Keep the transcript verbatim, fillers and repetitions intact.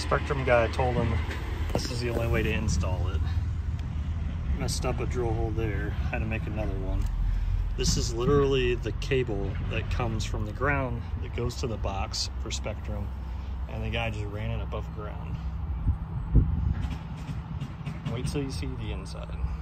Spectrum guy told him this is the only way to install it. Messed up a drill hole there, had to make another one. This is literally the cable that comes from the ground that goes to the box for Spectrum, and the guy just ran it above ground. Wait till you see the inside.